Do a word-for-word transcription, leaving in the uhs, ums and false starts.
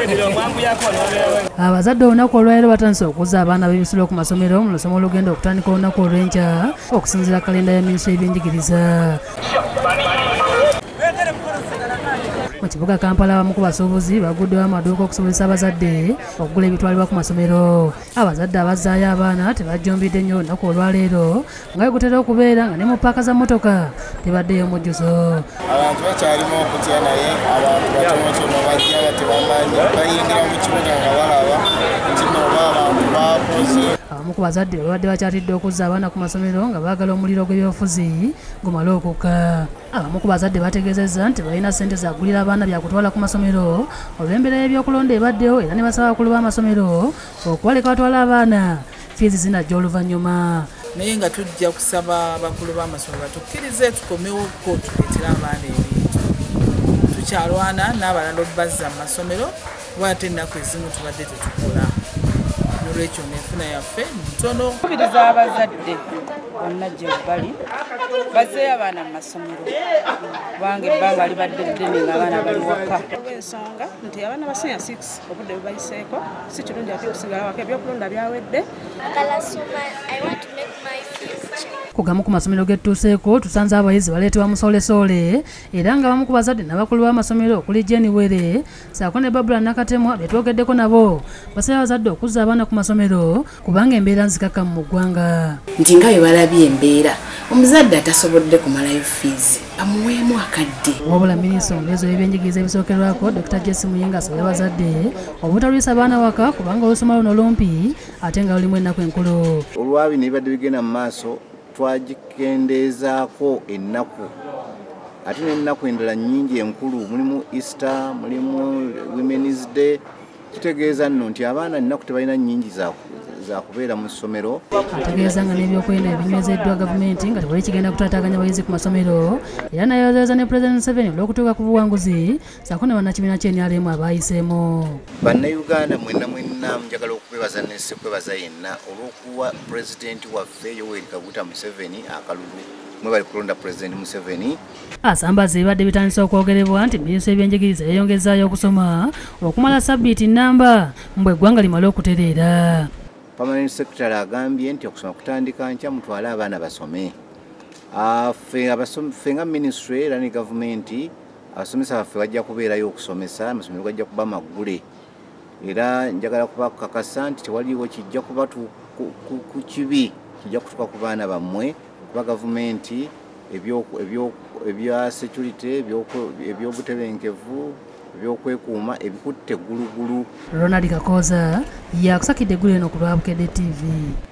Abazadde olunaku olwaleero batandise okuzza abaana b'ebisulo ku masomero mu lusoma olugenda okutandika olunaku olw'enkya okusinziira kalenda ya minisitule y'ebyenjigiriza. Mu kibuga Kampala abamu ku basuubuzi baguddewo amaduuka okusobozesa abazadde okugula ebitwalibwa ku masomero. Abazadde abazzaayo abaana tebajjumbidde nnyo olunaku olwaleero nga gutera okubeera nga ne mu paaka za mmotoka tebaddeyo mujjuzo. Abantu bakyalimu okutya naye abantu batonotono bajja batebamanyi bayingira mu kibuga nga balaba nti oba abantu baakoze. Abamu ku bazadde babadde bakyatidde okuzza abaana ku masomero nga baagala omuliro gw'ebyobufuzi gumale okukka. Abamu ku bazadde bategeezezza nti balina ssente zagulira abaana byakutwala ku masomero olw'embeera y'ebyokulonda ebaddewo era ne basaba abakulu b'amasomero okubaleka batwala abaana fiizi zinajja oluvannyuma. Naye nga tujja kusaba abakulu b'amasomero batukkirize tukomewo ko tuleetera abaana ebintu. Tukyalwana n'abalala obbazza mu masomero bw'ate ennaku ezimu tubadde tetukola. N'olwekyo n'enfuna yaffe ntono. Tukubiriza abazadde bonna gye bali bazzeeyo abaana mu masomero kubanga ebbanga libadde ddene ng'abaana bali waka. Olw'ensonga nti abaana ba senior six obudde bubayiseeko si kirungi ate okusigala waka ebyokulonda byawedde. Kugamu ku masomero gettuuseeko tusanze abayizi baleetebwa musolesoole era nga bamu ku bazadde n'abakulu b'amasomero okuli Jenny Were saako ne Babula Nakatemwa betwogeddeko nabo basaba abazadde okuzza abaana ku masomero kubanga embeera nzikakkamu mu ggwanga. Nti nga bwe balabye embeera omuzadde atasobodde kumalayo fiizi amuweemu akadde. Wabula minisita omubeezi w'ebyenjigiriza ebisookerwako Dokita Jesse Muyinga asabye abazadde obutalwisa abaana waka kubanga olusoma luno lumpi ate nga lulimu ennaku enkulu. Olwabi ne bibadde bigenda mu maaso twagikendeezaako ennaku ate n'ennaku endala nnyingi enkulu mulimu Easter mulimu Women's Day. Kitegeeza nno nti abaana ennaku tebalina nnyingi za kubeera mu ssomero. Ategeeza nga n'ebyokwerinda ebinywezzeddwa gavumenti nga tewali kigenda kutaataaganya bayizi ku masomero era nayozayoza ne Pulezidenti Museveni olw'okutuuka ku buwanguzi saako ne bannakibiina kye N R M abayiseemu. Bannayuganda mwenna mwenna njagala okwebaza ne ssekwebaza yenna olw'okuwa Pulezidenti waffe Yoweri Kaguta Museveni akalulu mwe bali kulonda Pulezidenti Museveni. Asambaza ebibadde bitandise okwogerebwa nti minisitule y'ebyenjigiriza yeyongezaayo okusoma okumala sabbiiti nnamba mbwe eggwanga limale okutereera. Permanent Secretary agambye nti okusoma kutandika nkya mutwale abaana basome. Ffe nga minisitule era ne gavumenti abasomesa baffe bajja kubeerayo okusomesa amasomero gajja kuba maggule era njagala kubakakasa nti tewaliwo kijja kuba ku kibi kijja kutuuka ku baana bammwe kuba gavumenti ebya security ebyobutebenkevu ebyokwekuuma ebikutte ggulugulu. Ronald Kakoza yakusakidde eggulu eno ku Lwabukedde T V.